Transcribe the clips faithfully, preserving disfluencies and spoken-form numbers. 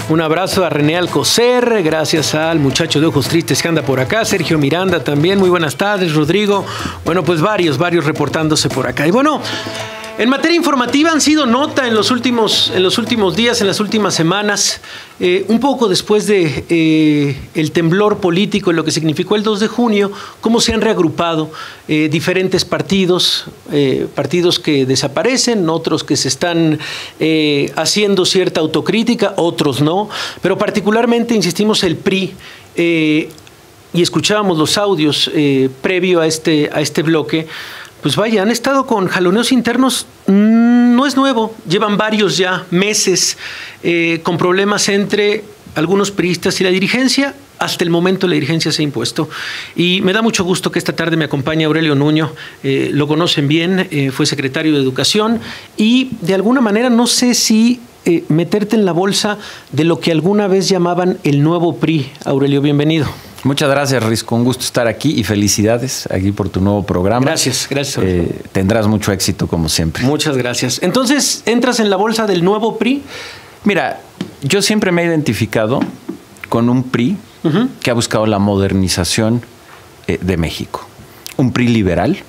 Un abrazo a René Alcocer, gracias al muchacho de ojos tristes que anda por acá, Sergio Miranda también, muy buenas tardes, Rodrigo. Bueno, pues varios, varios reportándose por acá. Y bueno, en materia informativa han sido nota en los últimos, en los últimos días, en las últimas semanas, eh, un poco después de eh, el temblor político, en lo que significó el dos de junio, cómo se han reagrupado eh, diferentes partidos, eh, partidos que desaparecen, otros que se están eh, haciendo cierta autocrítica, otros no, pero particularmente, insistimos, el P R I, eh, y escuchábamos los audios eh, previo a este, a este bloque. Pues vaya, han estado con jaloneos internos, no es nuevo, llevan varios ya meses eh, con problemas entre algunos priistas y la dirigencia. Hasta el momento la dirigencia se ha impuesto. Y me da mucho gusto que esta tarde me acompañe Aurelio Nuño, eh, lo conocen bien, eh, fue secretario de Educación y de alguna manera no sé si eh, meterte en la bolsa de lo que alguna vez llamaban el nuevo P R I. Aurelio, bienvenido. Muchas gracias, Risco. Un gusto estar aquí y felicidades aquí por tu nuevo programa. Gracias, gracias. Eh, tendrás mucho éxito como siempre. Muchas gracias. Entonces, ¿entras en la bolsa del nuevo P R I? Mira, yo siempre me he identificado con un P R I uh-huh. que ha buscado la modernización eh, de México. Un P R I liberal,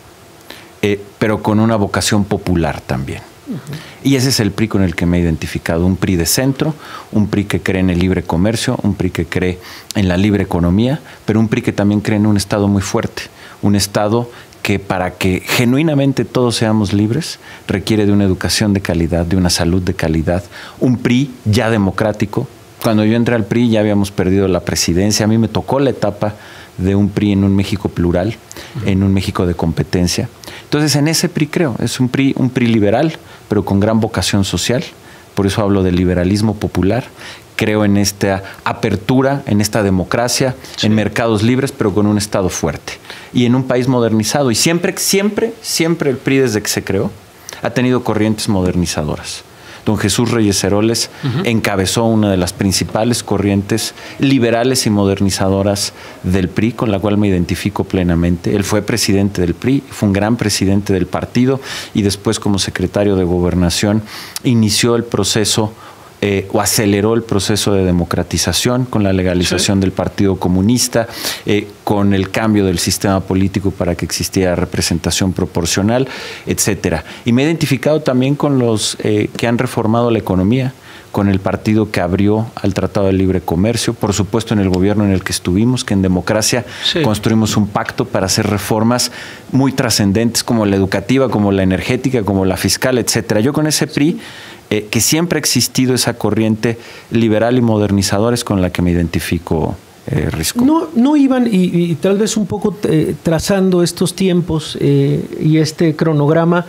eh, pero con una vocación popular también. Uh-huh. Y ese es el P R I con el que me he identificado, un P R I de centro, un P R I que cree en el libre comercio, un P R I que cree en la libre economía, pero un P R I que también cree en un Estado muy fuerte, un Estado que para que genuinamente todos seamos libres requiere de una educación de calidad, de una salud de calidad, un P R I ya democrático. Cuando yo entré al P R I ya habíamos perdido la presidencia, a mí me tocó la etapa de un P R I en un México plural, uh-huh. en un México de competencia. Entonces, en ese P R I creo, es un P R I, un P R I liberal, pero con gran vocación social, por eso hablo del liberalismo popular. Creo en esta apertura, en esta democracia, sí. en mercados libres, pero con un Estado fuerte y en un país modernizado. Y siempre, siempre, siempre el P R I desde que se creó ha tenido corrientes modernizadoras. Don Jesús Reyes Heroles uh-huh. encabezó una de las principales corrientes liberales y modernizadoras del P R I, con la cual me identifico plenamente. Él fue presidente del P R I, fue un gran presidente del partido y después como secretario de Gobernación inició el proceso Eh, o aceleró el proceso de democratización con la legalización sí. del Partido Comunista, eh, con el cambio del sistema político para que existiera representación proporcional, etcétera. Y me he identificado también con los eh, que han reformado la economía, con el partido que abrió al Tratado de Libre Comercio, por supuesto en el gobierno en el que estuvimos, que en democracia sí. construimos un pacto para hacer reformas muy trascendentes como la educativa, como la energética, como la fiscal, etcétera. Yo con ese P R I Eh, que siempre ha existido esa corriente liberal y modernizadora es con la que me identifico, eh, Risco. No, no iban, y, y tal vez un poco eh, trazando estos tiempos eh, y este cronograma,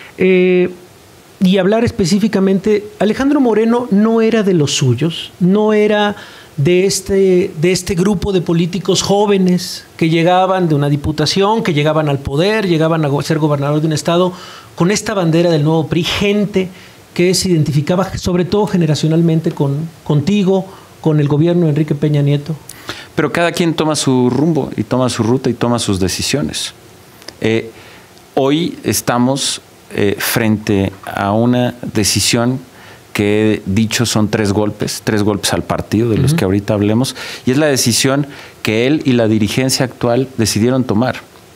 eh, y hablar específicamente, Alejandro Moreno no era de los suyos, no era de este, de este grupo de políticos jóvenes que llegaban de una diputación, que llegaban al poder, llegaban a ser gobernador de un estado, con esta bandera del nuevo P R I, gente que se identificaba sobre todo generacionalmente con, contigo, con el gobierno de Enrique Peña Nieto. Pero cada quien toma su rumbo y toma su ruta y toma sus decisiones. Eh, hoy estamos eh, frente a una decisión que he dicho son tres golpes, tres golpes al partido de los uh-huh. que ahorita hablemos, y es la decisión que él y la dirigencia actual decidieron tomar.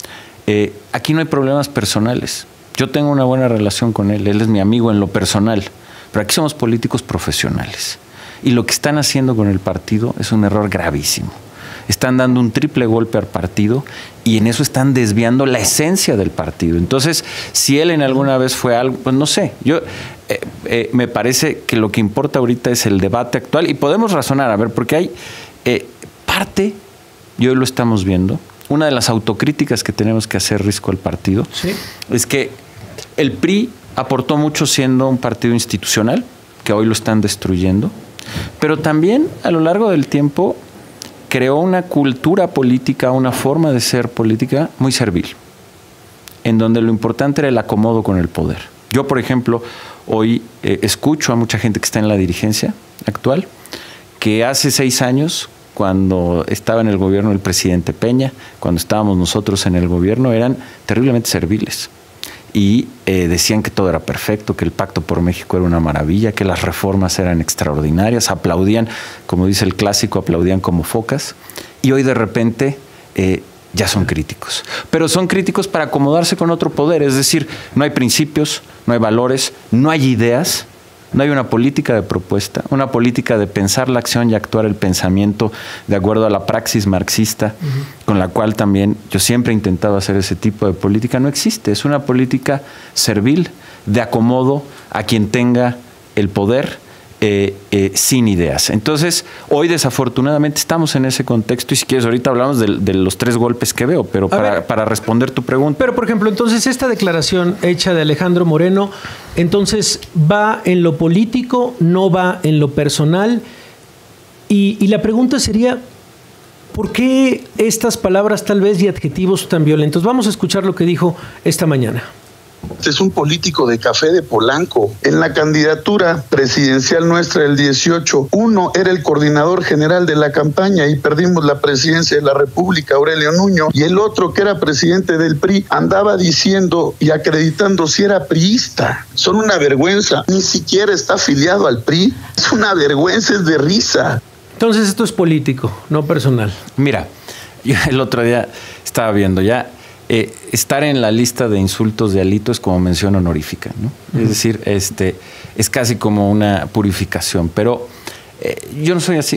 Eh, aquí no hay problemas personales. Yo tengo una buena relación con él, él es mi amigo en lo personal, pero aquí somos políticos profesionales. Y lo que están haciendo con el partido es un error gravísimo. Están dando un triple golpe al partido y en eso están desviando la esencia del partido. Entonces, si él en alguna vez fue algo, pues no sé. Yo eh, eh, me parece que lo que importa ahorita es el debate actual y podemos razonar, a ver, porque hay eh, parte, y hoy lo estamos viendo, una de las autocríticas que tenemos que hacer, Risco, al partido, sí. es que el P R I aportó mucho siendo un partido institucional, que hoy lo están destruyendo, pero también a lo largo del tiempo creó una cultura política, una forma de ser política muy servil, en donde lo importante era el acomodo con el poder. Yo, por ejemplo, hoy eh, escucho a mucha gente que está en la dirigencia actual, que hace seis años, cuando estaba en el gobierno el presidente Peña, cuando estábamos nosotros en el gobierno, eran terriblemente serviles. y eh, decían que todo era perfecto, que el Pacto por México era una maravilla, que las reformas eran extraordinarias, aplaudían, como dice el clásico, aplaudían como focas, y hoy de repente eh, ya son críticos. Pero son críticos para acomodarse con otro poder, es decir, no hay principios, no hay valores, no hay ideas, no hay una política de propuesta, una política de pensar la acción y actuar el pensamiento de acuerdo a la praxis marxista, uh-huh. con la cual también yo siempre he intentado hacer ese tipo de política. No existe, es una política servil, de acomodo a quien tenga el poder, eh, eh, sin ideas. Entonces, hoy desafortunadamente estamos en ese contexto, y si quieres ahorita hablamos de, de los tres golpes que veo, pero para, para responder tu pregunta. Pero, por ejemplo, entonces esta declaración hecha de Alejandro Moreno, entonces va en lo político, no va en lo personal, y, y la pregunta sería, ¿por qué estas palabras tal vez y adjetivos tan violentos? Vamos a escuchar lo que dijo esta mañana. Es un político de café de Polanco. En la candidatura presidencial nuestra del dieciocho, uno era el coordinador general de la campaña y perdimos la presidencia de la República, Aurelio Nuño, y el otro, que era presidente del P R I, andaba diciendo y acreditando si era priista. Son una vergüenza. Ni siquiera está afiliado al P R I. Es una vergüenza, es de risa. Entonces esto es político, no personal. Mira, yo el otro día estaba viendo ya. Eh, estar en la lista de insultos de Alito es como mención honorífica, ¿no? Uh-huh. Es decir, este, es casi como una purificación, pero eh, yo no soy así.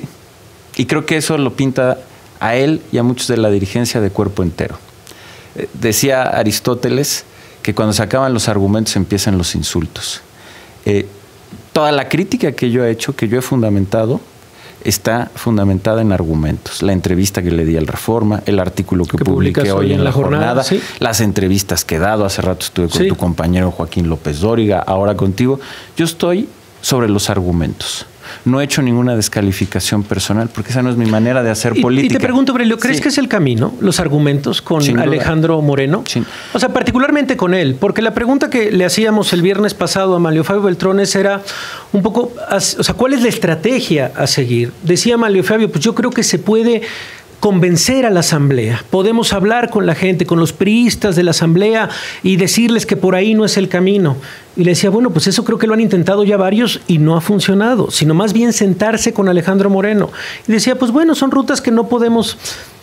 Y creo que eso lo pinta a él y a muchos de la dirigencia de cuerpo entero. Eh, decía Aristóteles que cuando se acaban los argumentos empiezan los insultos. Eh, toda la crítica que yo he hecho, que yo he fundamentado, está fundamentada en argumentos. La entrevista que le di al Reforma, el artículo que, que publiqué hoy en La Jornada, jornada ¿sí? las entrevistas que he dado. Hace rato estuve con sí. tu compañero Joaquín López Dóriga, ahora contigo. Yo estoy sobre los argumentos. No he hecho ninguna descalificación personal, porque esa no es mi manera de hacer y, política. Y te pregunto, Aurelio, ¿crees sí. que es el camino, los argumentos con Sin Alejandro duda. Moreno? Sí. O sea, particularmente con él, porque la pregunta que le hacíamos el viernes pasado a Manlio Fabio Beltrones era un poco, o sea, ¿cuál es la estrategia a seguir? Decía Manlio Fabio, pues yo creo que se puede convencer a la asamblea. Podemos hablar con la gente, con los priistas de la asamblea y decirles que por ahí no es el camino. Y le decía, bueno, pues eso creo que lo han intentado ya varios y no ha funcionado, sino más bien sentarse con Alejandro Moreno. Y decía, pues bueno, son rutas que no podemos...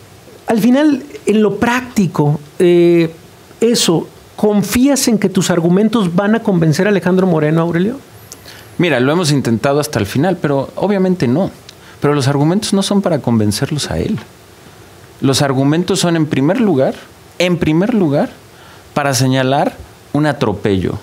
Al final, en lo práctico, eh, eso, ¿confías en que tus argumentos van a convencer a Alejandro Moreno, Aurelio? Mira, lo hemos intentado hasta el final, pero obviamente no. Pero los argumentos no son para convencerlos a él. Los argumentos son, en primer lugar, en primer lugar, para señalar un atropello,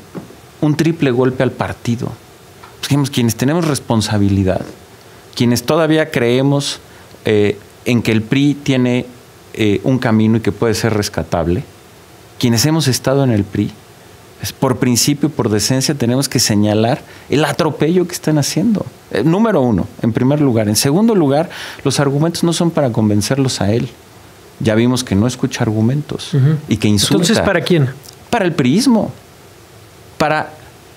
un triple golpe al partido. Digamos, quienes tenemos responsabilidad, quienes todavía creemos eh, en que el P R I tiene eh, un camino y que puede ser rescatable, quienes hemos estado en el P R I, es por principio, por decencia, tenemos que señalar el atropello que están haciendo. Eh, número uno, en primer lugar. En segundo lugar, los argumentos no son para convencerlos a él. Ya vimos que no escucha argumentos uh-huh. y que insulta. Entonces, ¿para quién? Para el priismo. Para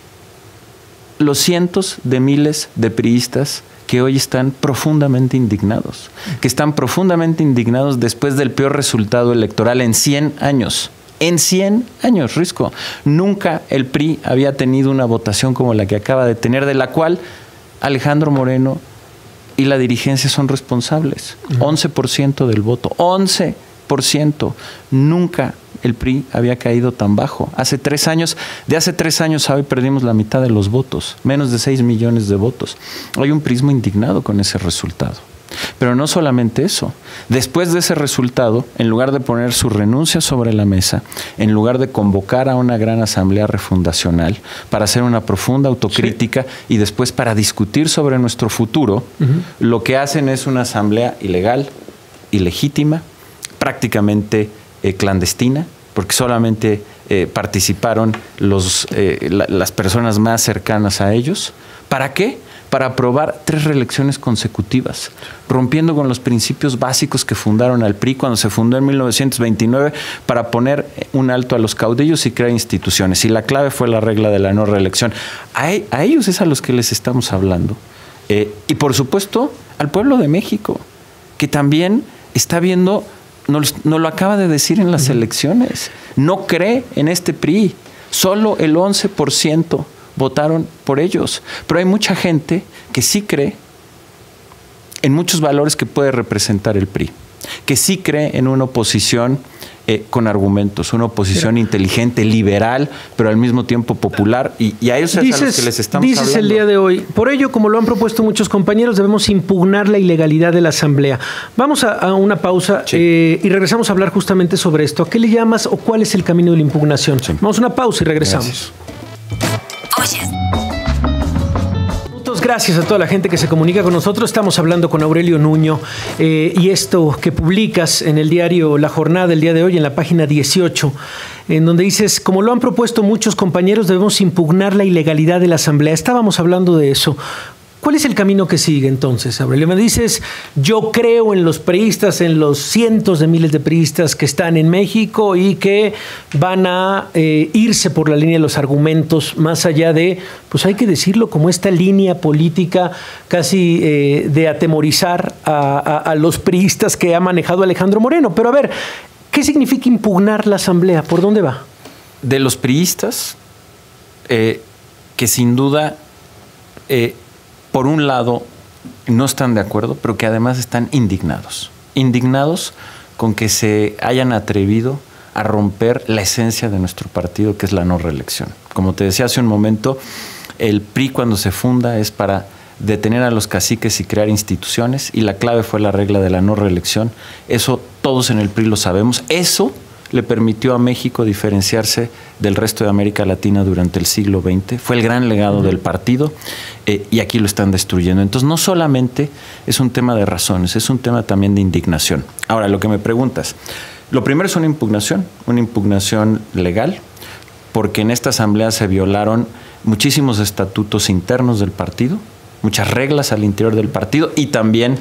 los cientos de miles de priistas que hoy están profundamente indignados. Que están profundamente indignados después del peor resultado electoral en cien años. En cien años, Risco. Nunca el P R I había tenido una votación como la que acaba de tener, de la cual Alejandro Moreno y la dirigencia son responsables. Uh-huh. once por ciento del voto. once por ciento. Nunca el P R I había caído tan bajo. Hace tres años, de hace tres años a hoy perdimos la mitad de los votos. Menos de seis millones de votos. Hay un prismo indignado con ese resultado. Pero no solamente eso. Después de ese resultado, en lugar de poner su renuncia sobre la mesa, en lugar de convocar a una gran asamblea refundacional para hacer una profunda autocrítica sí. y después para discutir sobre nuestro futuro, uh-huh. lo que hacen es una asamblea ilegal, ilegítima, prácticamente eh, clandestina, porque solamente eh, participaron los, eh, la, las personas más cercanas a ellos. ¿Para qué? Para aprobar tres reelecciones consecutivas, rompiendo con los principios básicos que fundaron al P R I cuando se fundó en mil novecientos veintinueve para poner un alto a los caudillos y crear instituciones. Y la clave fue la regla de la no reelección. A, a ellos es a los que les estamos hablando. Eh, y por supuesto, al pueblo de México, que también está viendo, nos, nos lo acaba de decir en las uh-huh. elecciones, no cree en este P R I. Solo el once por ciento votaron por ellos. Pero hay mucha gente que sí cree en muchos valores que puede representar el P R I, que sí cree en una oposición eh, con argumentos, una oposición pero, inteligente, liberal, pero al mismo tiempo popular, y, y a ellos dices, es a los que les estamos dices hablando. El día de hoy, por ello, como lo han propuesto muchos compañeros, debemos impugnar la ilegalidad de la Asamblea. Vamos a, a una pausa sí. eh, y regresamos a hablar justamente sobre esto. ¿A qué le llamas o cuál es el camino de la impugnación? Sí. Vamos a una pausa y regresamos. Gracias. Gracias a toda la gente que se comunica con nosotros. Estamos hablando con Aurelio Nuño eh, y esto que publicas en el diario La Jornada el día de hoy, en la página dieciocho, en donde dices, como lo han propuesto muchos compañeros, debemos impugnar la ilegalidad de la Asamblea. Estábamos hablando de eso. ¿Cuál es el camino que sigue entonces, Aurelio? Me dices, yo creo en los priistas, en los cientos de miles de priistas que están en México y que van a eh, irse por la línea de los argumentos, más allá de, pues hay que decirlo, como esta línea política casi eh, de atemorizar a, a, a los priistas que ha manejado Alejandro Moreno. Pero a ver, ¿qué significa impugnar la Asamblea? ¿Por dónde va? De los priistas, eh, que sin duda... Eh, por un lado, no están de acuerdo, pero que además están indignados. Indignados con que se hayan atrevido a romper la esencia de nuestro partido, que es la no reelección. Como te decía hace un momento, el P R I cuando se funda es para detener a los caciques y crear instituciones, y la clave fue la regla de la no reelección. Eso todos en el P R I lo sabemos. Eso le permitió a México diferenciarse del resto de América Latina durante el siglo veinte. Fue el gran legado uh-huh. del partido eh, y aquí lo están destruyendo. Entonces, no solamente es un tema de razones, es un tema también de indignación. Ahora, lo que me preguntas, lo primero es una impugnación, una impugnación legal, porque en esta asamblea se violaron muchísimos estatutos internos del partido, muchas reglas al interior del partido y también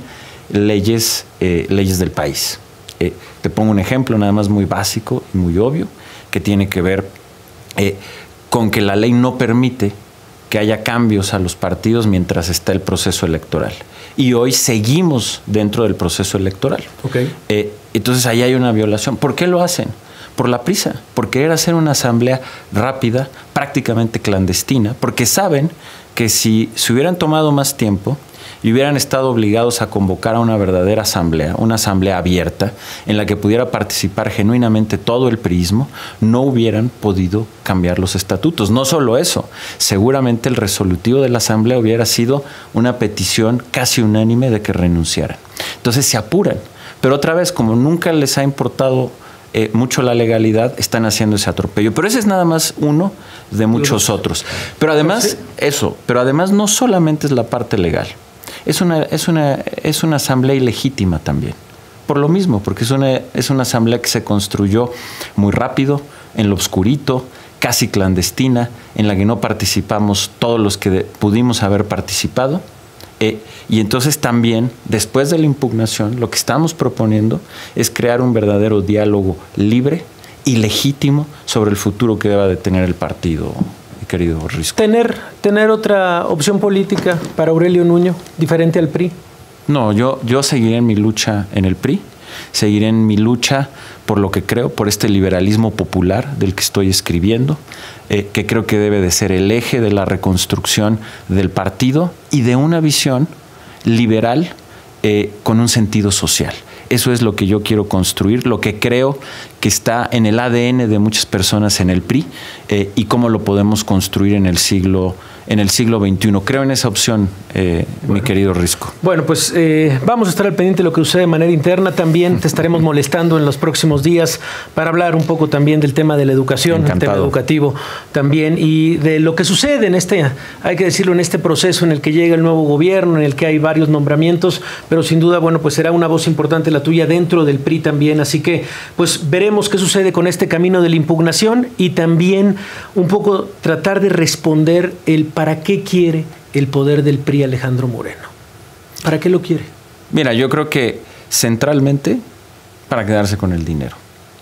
leyes, eh, leyes del país. Eh, te pongo un ejemplo nada más muy básico y muy obvio, que tiene que ver eh, con que la ley no permite que haya cambios a los partidos mientras está el proceso electoral. Y hoy seguimos dentro del proceso electoral. Okay. Eh, entonces ahí hay una violación. ¿Por qué lo hacen? Por la prisa, por querer hacer una asamblea rápida, prácticamente clandestina, porque saben que si se hubieran tomado más tiempo y hubieran estado obligados a convocar a una verdadera asamblea, una asamblea abierta, en la que pudiera participar genuinamente todo el priismo, no hubieran podido cambiar los estatutos. No solo eso, seguramente el resolutivo de la asamblea hubiera sido una petición casi unánime de que renunciaran. Entonces se apuran, pero otra vez, como nunca les ha importado eh, mucho la legalidad, están haciendo ese atropello. Pero ese es nada más uno de muchos otros. Pero además, eso, pero además no solamente es la parte legal. Es una, es, una, es una asamblea ilegítima también. Por lo mismo, porque es una, es una asamblea que se construyó muy rápido, en lo oscurito, casi clandestina, en la que no participamos todos los que de, pudimos haber participado. Eh, y entonces también, después de la impugnación, lo que estamos proponiendo es crear un verdadero diálogo libre y legítimo sobre el futuro que deba de tener el partido, querido Risco. ¿Tener, ¿Tener otra opción política para Aurelio Nuño, diferente al P R I? No, yo, yo seguiré en mi lucha en el P R I, seguiré en mi lucha por lo que creo, por este liberalismo popular del que estoy escribiendo, eh, que creo que debe de ser el eje de la reconstrucción del partido y de una visión liberal eh, con un sentido social. Eso es lo que yo quiero construir, lo que creo que está en el A D N de muchas personas en el P R I eh, y cómo lo podemos construir en el siglo en el siglo veintiuno. Creo en esa opción, eh, bueno, mi querido Risco. Bueno, pues eh, vamos a estar al pendiente de lo que sucede de manera interna. También te estaremos molestando en los próximos días para hablar un poco también del tema de la educación, el tema educativo también, y de lo que sucede en este, hay que decirlo, en este proceso en el que llega el nuevo gobierno, en el que hay varios nombramientos, pero sin duda, bueno, pues será una voz importante la tuya dentro del P R I también. Así que, pues veremos qué sucede con este camino de la impugnación y también un poco tratar de responder el para qué quiere el poder del P R I Alejandro Moreno. ¿Para qué lo quiere? Mira, yo creo que centralmente para quedarse con el dinero.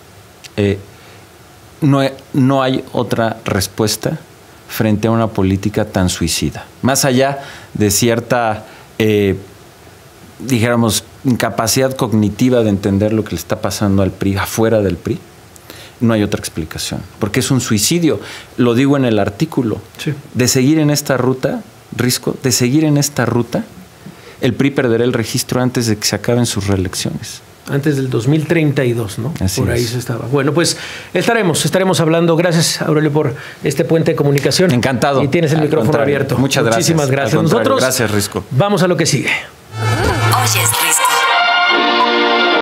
Eh, no, no hay otra respuesta frente a una política tan suicida. Más allá de cierta, eh, dijéramos, incapacidad cognitiva de entender lo que le está pasando al P R I afuera del P R I, no hay otra explicación, porque es un suicidio. Lo digo en el artículo. Sí. De seguir en esta ruta, Risco, de seguir en esta ruta, el P R I perderá el registro antes de que se acaben sus reelecciones. Antes del dos mil treinta y dos, ¿no? Así por ahí es. se estaba. Bueno, pues estaremos, estaremos hablando. Gracias, Aurelio, por este puente de comunicación. Encantado. Y tienes el Al micrófono contrario. abierto. Muchas gracias. Muchísimas gracias. Al contrario, Nosotros gracias, Risco. vamos a lo que sigue. Oyes, Risco.